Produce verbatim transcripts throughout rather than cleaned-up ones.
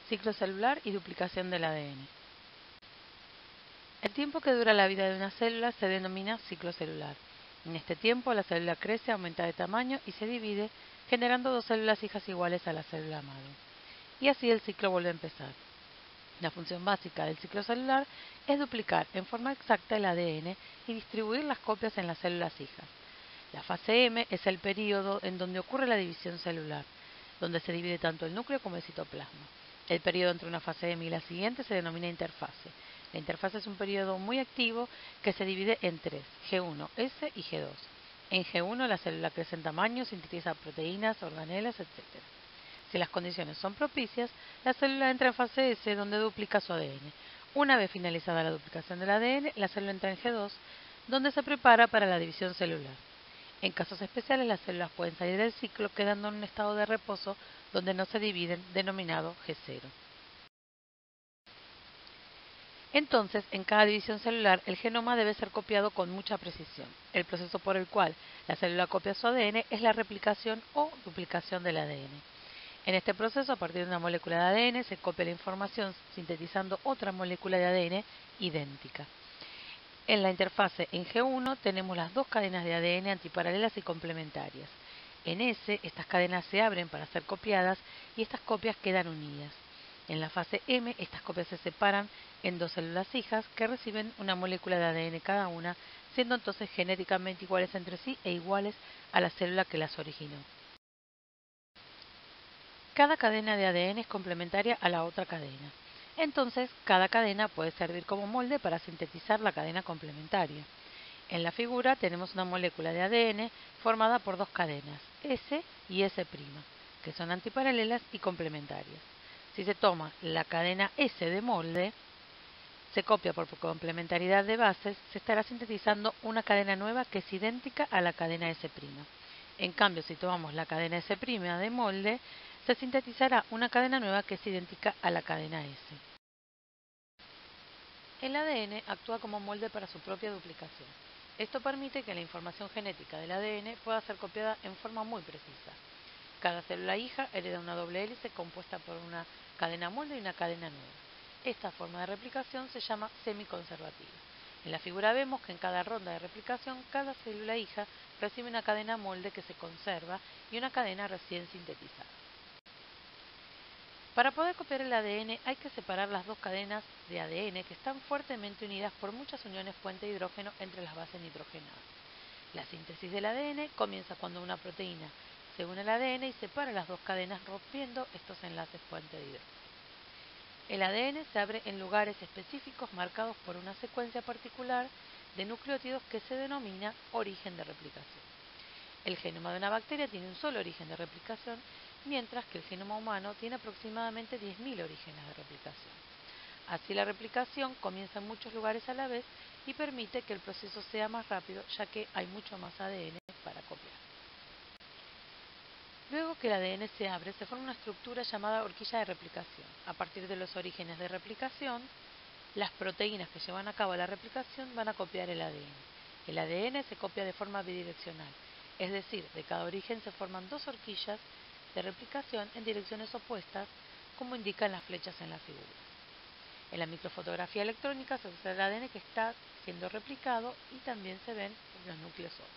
ciclo celular y duplicación del A D N. El tiempo que dura la vida de una célula se denomina ciclo celular. En este tiempo, la célula crece, aumenta de tamaño y se divide, generando dos células hijas iguales a la célula madre. Y así el ciclo vuelve a empezar. La función básica del ciclo celular es duplicar en forma exacta el A D N y distribuir las copias en las células hijas. La fase M es el período en donde ocurre la división celular, donde se divide tanto el núcleo como el citoplasma. El período entre una fase M y la siguiente se denomina interfase. La interfase es un período muy activo que se divide en tres, G uno, S y G dos. En G uno la célula crece en tamaño, sintetiza proteínas, organelas, etcétera. Si las condiciones son propicias, la célula entra en fase S, donde duplica su A D N. Una vez finalizada la duplicación del A D N, la célula entra en G dos, donde se prepara para la división celular. En casos especiales, las células pueden salir del ciclo quedando en un estado de reposo donde no se dividen, denominado G cero. Entonces, en cada división celular, el genoma debe ser copiado con mucha precisión. El proceso por el cual la célula copia su A D N es la replicación o duplicación del A D N. En este proceso, a partir de una molécula de A D N, se copia la información sintetizando otra molécula de A D N idéntica. En la interfase en G uno tenemos las dos cadenas de A D N antiparalelas y complementarias. En S, estas cadenas se abren para ser copiadas y estas copias quedan unidas. En la fase M, estas copias se separan en dos células hijas que reciben una molécula de A D N cada una, siendo entonces genéticamente iguales entre sí e iguales a la célula que las originó. Cada cadena de A D N es complementaria a la otra cadena. Entonces, cada cadena puede servir como molde para sintetizar la cadena complementaria. En la figura tenemos una molécula de A D N formada por dos cadenas, S y S', que son antiparalelas y complementarias. Si se toma la cadena S de molde, se copia por complementariedad de bases, se estará sintetizando una cadena nueva que es idéntica a la cadena S'. En cambio, si tomamos la cadena S' de molde, se sintetizará una cadena nueva que es idéntica a la cadena S. El A D N actúa como molde para su propia duplicación. Esto permite que la información genética del A D N pueda ser copiada en forma muy precisa. Cada célula hija hereda una doble hélice compuesta por una cadena molde y una cadena nueva. Esta forma de replicación se llama semiconservativa. En la figura vemos que en cada ronda de replicación, cada célula hija recibe una cadena molde que se conserva y una cadena recién sintetizada. Para poder copiar el A D N hay que separar las dos cadenas de A D N que están fuertemente unidas por muchas uniones puente de hidrógeno entre las bases nitrogenadas. La síntesis del A D N comienza cuando una proteína se une al A D N y separa las dos cadenas rompiendo estos enlaces puente de hidrógeno. El A D N se abre en lugares específicos marcados por una secuencia particular de nucleótidos que se denomina origen de replicación. El genoma de una bacteria tiene un solo origen de replicación, mientras que el genoma humano tiene aproximadamente diez mil orígenes de replicación. Así la replicación comienza en muchos lugares a la vez y permite que el proceso sea más rápido, ya que hay mucho más A D N para copiar. Luego que el A D N se abre, se forma una estructura llamada horquilla de replicación. A partir de los orígenes de replicación, las proteínas que llevan a cabo la replicación van a copiar el A D N. El A D N se copia de forma bidireccional, es decir, de cada origen se forman dos horquillas de replicación en direcciones opuestas, como indican las flechas en la figura. En la microfotografía electrónica se observa el A D N que está siendo replicado y también se ven los núcleos O.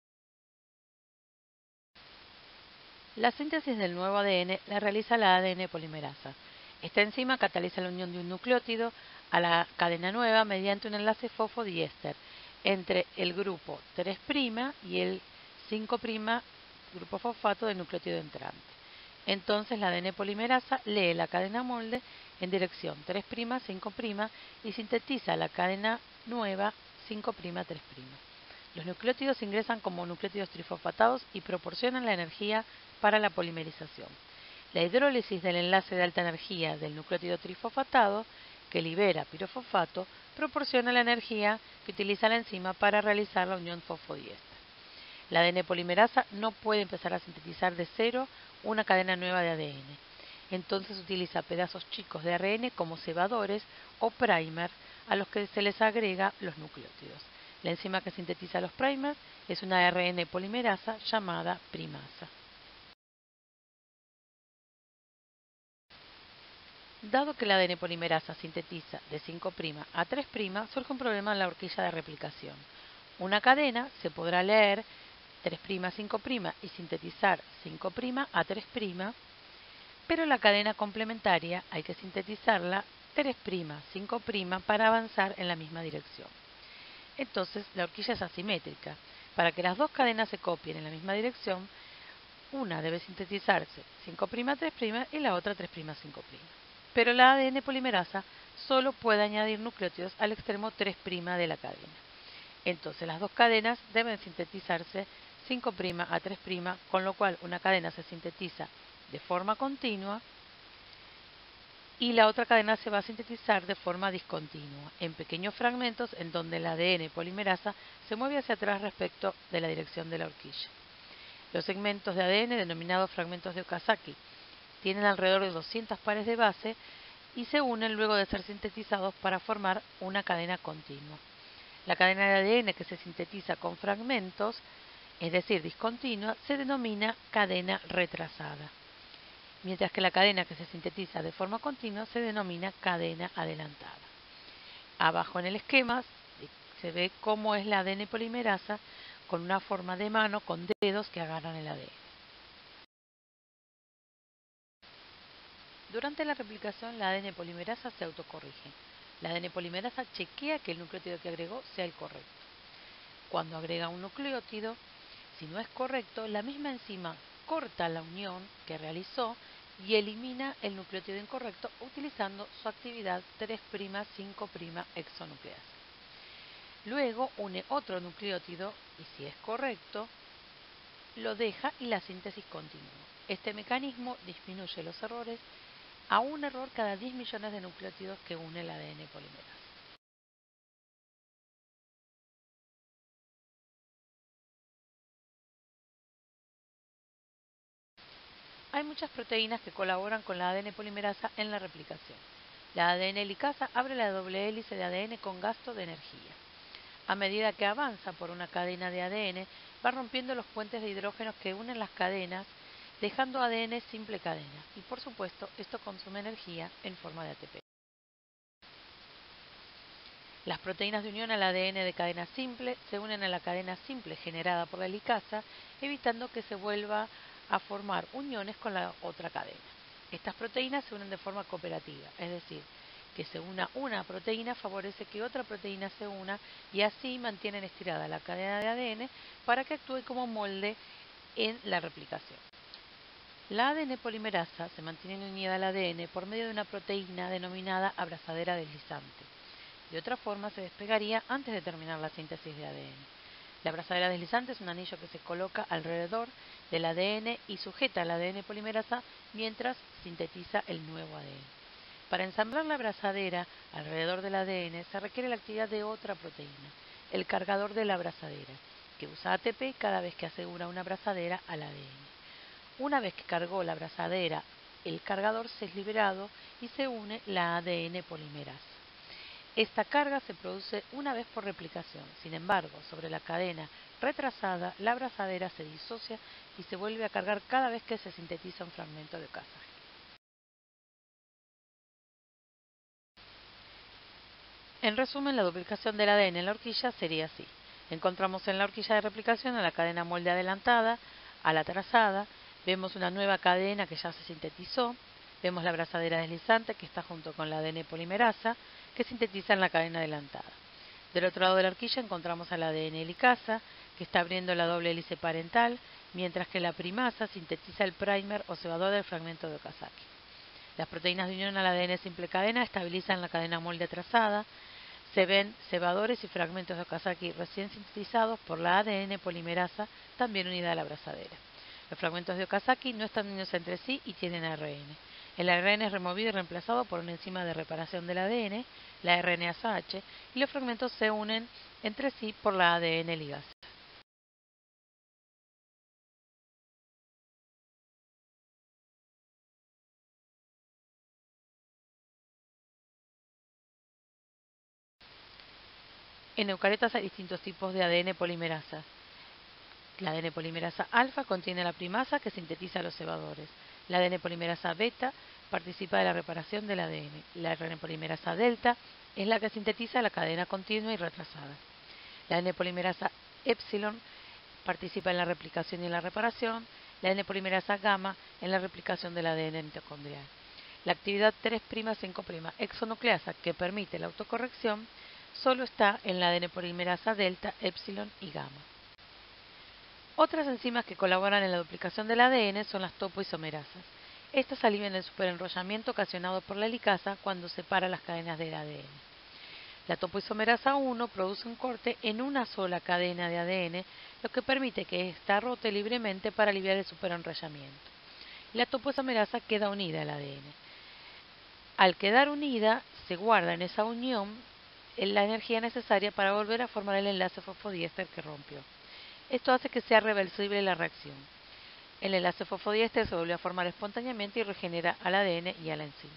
La síntesis del nuevo A D N la realiza la A D N polimerasa. Esta enzima cataliza la unión de un nucleótido a la cadena nueva mediante un enlace fosfodiéster entre el grupo tres' y el cinco' grupo fosfato del nucleótido entrante. Entonces la A D N polimerasa lee la cadena molde en dirección tres', cinco' y sintetiza la cadena nueva cinco', tres'. Los nucleótidos ingresan como nucleótidos trifosfatados y proporcionan la energía para la polimerización. La hidrólisis del enlace de alta energía del nucleótido trifosfatado, que libera pirofosfato, proporciona la energía que utiliza la enzima para realizar la unión fosfodiéster. La A D N polimerasa no puede empezar a sintetizar de cero una cadena nueva de A D N. Entonces utiliza pedazos chicos de A R N como cebadores o primer a los que se les agrega los nucleótidos. La enzima que sintetiza los primers es una A R N polimerasa llamada primasa. Dado que la A D N polimerasa sintetiza de cinco' a tres', surge un problema en la horquilla de replicación. Una cadena se podrá leer tres' a cinco' y sintetizar cinco' a tres', pero la cadena complementaria hay que sintetizarla tres', cinco' para avanzar en la misma dirección. Entonces la horquilla es asimétrica. Para que las dos cadenas se copien en la misma dirección, una debe sintetizarse cinco' tres' y la otra tres', cinco'. Pero la A D N polimerasa solo puede añadir nucleótidos al extremo tres' de la cadena. Entonces las dos cadenas deben sintetizarse cinco' a tres', con lo cual una cadena se sintetiza de forma continua y la otra cadena se va a sintetizar de forma discontinua, en pequeños fragmentos en donde la A D N polimerasa se mueve hacia atrás respecto de la dirección de la horquilla. Los segmentos de A D N, denominados fragmentos de Okazaki, tienen alrededor de doscientos pares de base y se unen luego de ser sintetizados para formar una cadena continua. La cadena de A D N que se sintetiza con fragmentos, es decir, discontinua, se denomina cadena retrasada, mientras que la cadena que se sintetiza de forma continua se denomina cadena adelantada. Abajo en el esquema se ve cómo es la A D N polimerasa con una forma de mano con dedos que agarran el A D N. Durante la replicación, la A D N polimerasa se autocorrige. La A D N polimerasa chequea que el nucleótido que agregó sea el correcto. Cuando agrega un nucleótido, si no es correcto, la misma enzima corta la unión que realizó y elimina el nucleótido incorrecto utilizando su actividad tres', cinco' exonucleasa. Luego une otro nucleótido y si es correcto, lo deja y la síntesis continúa. Este mecanismo disminuye los errores a un error cada diez millones de nucleótidos que une el A D N polimerasa. Hay muchas proteínas que colaboran con la A D N polimerasa en la replicación. La A D N helicasa abre la doble hélice de A D N con gasto de energía. A medida que avanza por una cadena de A D N, va rompiendo los puentes de hidrógenos que unen las cadenas, dejando A D N simple cadena. Y por supuesto, esto consume energía en forma de A T P. Las proteínas de unión al A D N de cadena simple se unen a la cadena simple generada por la helicasa, evitando que se vuelva a formar uniones con la otra cadena. Estas proteínas se unen de forma cooperativa, es decir, que se una una proteína favorece que otra proteína se una y así mantienen estirada la cadena de A D N para que actúe como molde en la replicación. La A D N polimerasa se mantiene unida al A D N por medio de una proteína denominada abrazadera deslizante. De otra forma se despegaría antes de terminar la síntesis de A D N. La abrazadera deslizante es un anillo que se coloca alrededor del A D N y sujeta al A D N polimerasa mientras sintetiza el nuevo A D N. Para ensamblar la abrazadera alrededor del A D N se requiere la actividad de otra proteína, el cargador de la abrazadera, que usa A T P cada vez que asegura una abrazadera al A D N. Una vez que cargó la abrazadera, el cargador se es liberado y se une la A D N polimerasa. Esta carga se produce una vez por replicación. Sin embargo, sobre la cadena retrasada, la abrazadera se disocia y se vuelve a cargar cada vez que se sintetiza un fragmento de Okazaki. En resumen, la duplicación del A D N en la horquilla sería así. Encontramos en la horquilla de replicación a la cadena molde adelantada, a la trazada, vemos una nueva cadena que ya se sintetizó, vemos la abrazadera deslizante que está junto con la A D N polimerasa, que sintetiza en la cadena adelantada. Del otro lado de la horquilla encontramos a la A D N helicasa, que está abriendo la doble hélice parental, mientras que la primasa sintetiza el primer o cebador del fragmento de Okazaki. Las proteínas de unión al A D N simple cadena estabilizan la cadena molde atrasada. Se ven cebadores y fragmentos de Okazaki recién sintetizados por la A D N polimerasa, también unida a la abrazadera. Los fragmentos de Okazaki no están unidos entre sí y tienen A R N. El A R N es removido y reemplazado por una enzima de reparación del A D N, la R N A S H, y los fragmentos se unen entre sí por la A D N ligasa. En eucariotas hay distintos tipos de A D N polimerasa. La A D N polimerasa alfa contiene la primasa que sintetiza los cebadores. La A D N polimerasa beta participa de la reparación del A D N. La R N A polimerasa delta es la que sintetiza la cadena continua y retrasada. La A D N polimerasa epsilon participa en la replicación y en la reparación. La A D N polimerasa gamma en la replicación del A D N mitocondrial. La actividad tres' cinco' exonucleasa que permite la autocorrección solo está en la A D N polimerasa delta, epsilon y gamma. Otras enzimas que colaboran en la duplicación del A D N son las topoisomerasas. Estas alivian el superenrollamiento ocasionado por la helicasa cuando separa las cadenas del A D N. La topoisomerasa uno produce un corte en una sola cadena de A D N, lo que permite que ésta rote libremente para aliviar el superenrollamiento. La topoisomerasa queda unida al A D N. Al quedar unida, se guarda en esa unión la energía necesaria para volver a formar el enlace fosfodiéster que rompió. Esto hace que sea reversible la reacción. El enlace fosfodiéster se vuelve a formar espontáneamente y regenera al A D N y a la enzima.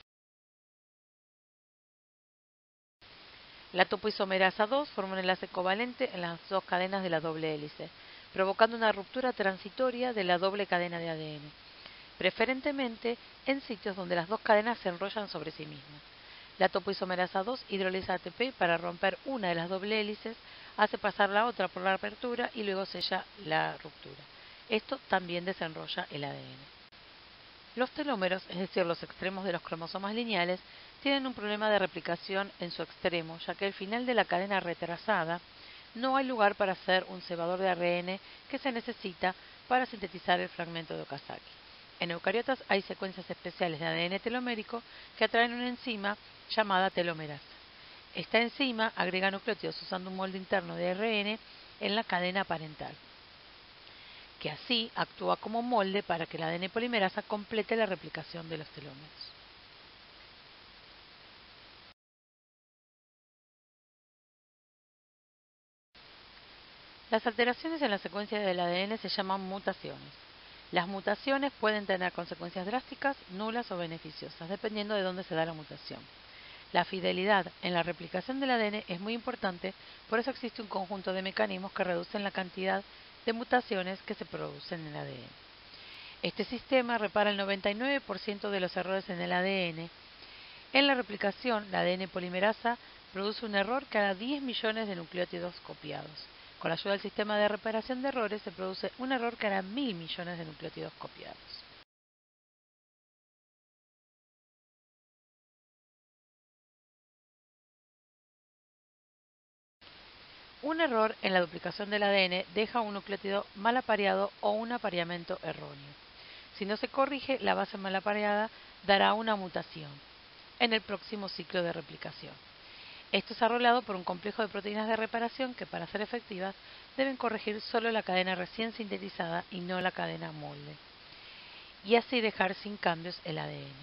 La topoisomerasa dos forma un enlace covalente en las dos cadenas de la doble hélice, provocando una ruptura transitoria de la doble cadena de A D N, preferentemente en sitios donde las dos cadenas se enrollan sobre sí mismas. La topoisomerasa dos hidroliza A T P para romper una de las doble hélices, hace pasar la otra por la apertura y luego sella la ruptura. Esto también desenrolla el A D N. Los telómeros, es decir, los extremos de los cromosomas lineales, tienen un problema de replicación en su extremo, ya que al final de la cadena retrasada no hay lugar para hacer un cebador de A R N que se necesita para sintetizar el fragmento de Okazaki. En eucariotas hay secuencias especiales de A D N telomérico que atraen una enzima llamada telomerasa. Esta enzima agrega nucleótidos usando un molde interno de A R N en la cadena parental, que así actúa como molde para que la A D N polimerasa complete la replicación de los telómeros. Las alteraciones en la secuencia del A D N se llaman mutaciones. Las mutaciones pueden tener consecuencias drásticas, nulas o beneficiosas, dependiendo de dónde se da la mutación. La fidelidad en la replicación del A D N es muy importante, por eso existe un conjunto de mecanismos que reducen la cantidad de mutaciones que se producen en el A D N. Este sistema repara el noventa y nueve por ciento de los errores en el A D N. En la replicación, la A D N polimerasa produce un error cada diez millones de nucleótidos copiados. Con la ayuda del sistema de reparación de errores se produce un error cada mil millones de nucleótidos copiados. Un error en la duplicación del A D N deja un nucleótido mal apareado o un apareamiento erróneo. Si no se corrige, la base mal apareada dará una mutación en el próximo ciclo de replicación. Esto es arreglado por un complejo de proteínas de reparación que, para ser efectivas, deben corregir solo la cadena recién sintetizada y no la cadena molde, y así dejar sin cambios el A D N.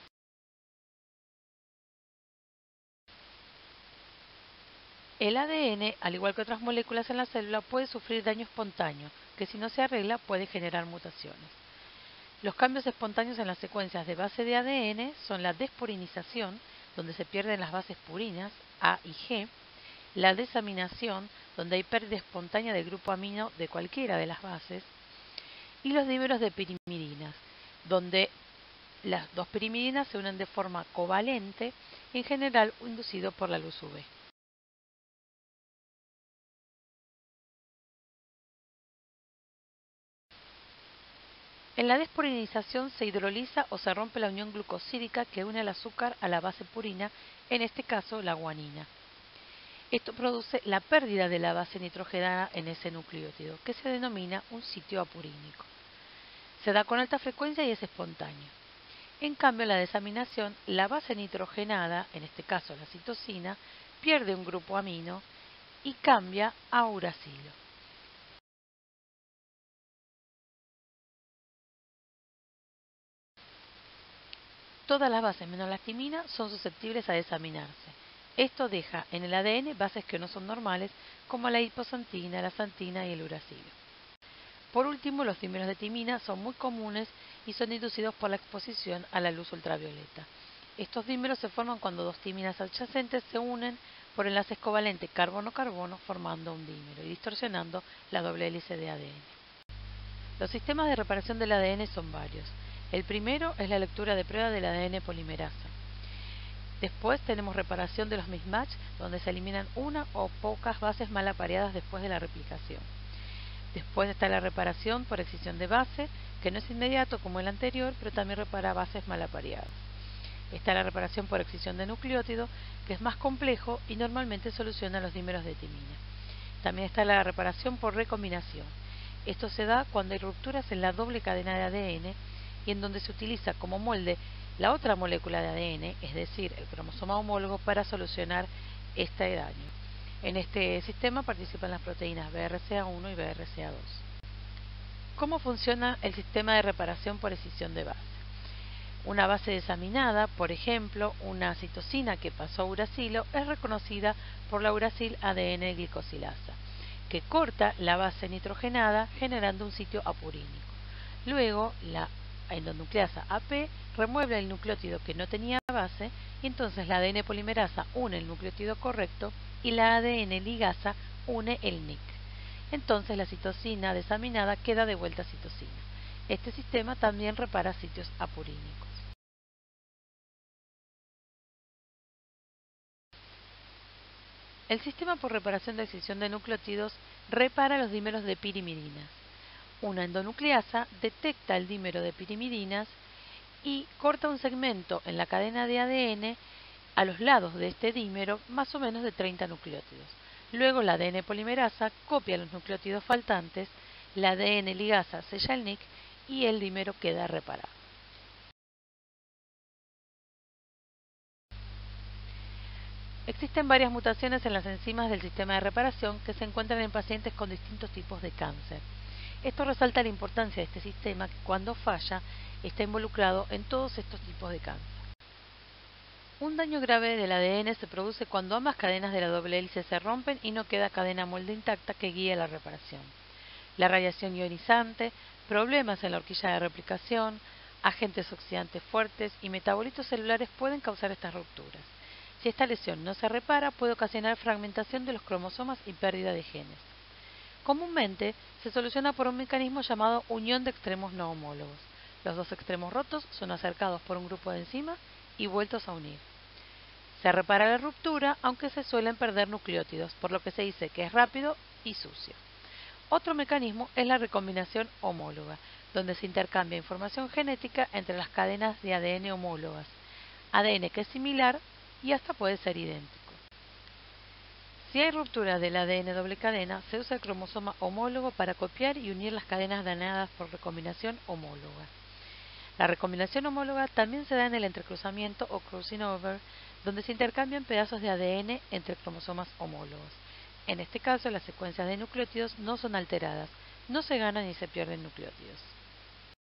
El A D N, al igual que otras moléculas en la célula, puede sufrir daño espontáneo, que si no se arregla puede generar mutaciones. Los cambios espontáneos en las secuencias de base de A D N son la despurinización, donde se pierden las bases purinas A y G, la desaminación, donde hay pérdida espontánea del grupo amino de cualquiera de las bases, y los dímeros de pirimidinas, donde las dos pirimidinas se unen de forma covalente, en general inducido por la luz U V. En la despurinización se hidroliza o se rompe la unión glucosídica que une el azúcar a la base purina, en este caso la guanina. Esto produce la pérdida de la base nitrogenada en ese nucleótido, que se denomina un sitio apurínico. Se da con alta frecuencia y es espontáneo. En cambio, en la desaminación, la base nitrogenada, en este caso la citosina, pierde un grupo amino y cambia a uracilo. Todas las bases menos la timina son susceptibles a desaminarse. Esto deja en el A D N bases que no son normales, como la hiposantina, la santina y el uracilo. Por último, los dímeros de timina son muy comunes y son inducidos por la exposición a la luz ultravioleta. Estos dímeros se forman cuando dos timinas adyacentes se unen por enlaces covalentes carbono-carbono formando un dímero y distorsionando la doble hélice de A D N. Los sistemas de reparación del A D N son varios. El primero es la lectura de prueba del A D N polimerasa. Después tenemos reparación de los mismatch, donde se eliminan una o pocas bases mal apareadas después de la replicación. Después está la reparación por excisión de base, que no es inmediato como el anterior, pero también repara bases mal apareadas. Está la reparación por excisión de nucleótido, que es más complejo y normalmente soluciona los dímeros de timina. También está la reparación por recombinación. Esto se da cuando hay rupturas en la doble cadena de A D N y en donde se utiliza como molde la otra molécula de A D N, es decir, el cromosoma homólogo, para solucionar este daño. En este sistema participan las proteínas B R C A uno y B R C A dos. ¿Cómo funciona el sistema de reparación por escisión de base? Una base desaminada, por ejemplo, una citosina que pasó a uracilo, es reconocida por la uracil A D N glicosilasa, que corta la base nitrogenada generando un sitio apurínico. Luego, la endonucleasa A P remueve el nucleótido que no tenía base y entonces la A D N polimerasa une el nucleótido correcto y la A D N ligasa une el N I C. Entonces la citosina desaminada queda de vuelta citosina. Este sistema también repara sitios apurínicos. El sistema por reparación de excisión de nucleótidos repara los dímeros de pirimidinas. Una endonucleasa detecta el dímero de pirimidinas y corta un segmento en la cadena de A D N a los lados de este dímero, más o menos de treinta nucleótidos. Luego la A D N polimerasa copia los nucleótidos faltantes, la A D N ligasa sella el N I C y el dímero queda reparado. Existen varias mutaciones en las enzimas del sistema de reparación que se encuentran en pacientes con distintos tipos de cáncer. Esto resalta la importancia de este sistema que, cuando falla, está involucrado en todos estos tipos de cáncer. Un daño grave del A D N se produce cuando ambas cadenas de la doble hélice se rompen y no queda cadena molde intacta que guíe la reparación. La radiación ionizante, problemas en la horquilla de replicación, agentes oxidantes fuertes y metabolitos celulares pueden causar estas rupturas. Si esta lesión no se repara, puede ocasionar fragmentación de los cromosomas y pérdida de genes. Comúnmente se soluciona por un mecanismo llamado unión de extremos no homólogos. Los dos extremos rotos son acercados por un grupo de enzimas y vueltos a unir. Se repara la ruptura, aunque se suelen perder nucleótidos, por lo que se dice que es rápido y sucio. Otro mecanismo es la recombinación homóloga, donde se intercambia información genética entre las cadenas de A D N homólogas, A D N que es similar y hasta puede ser idéntico. Si hay ruptura del A D N doble cadena, se usa el cromosoma homólogo para copiar y unir las cadenas dañadas por recombinación homóloga. La recombinación homóloga también se da en el entrecruzamiento o crossing over, donde se intercambian pedazos de A D N entre cromosomas homólogos. En este caso, las secuencias de nucleótidos no son alteradas, no se ganan ni se pierden nucleótidos.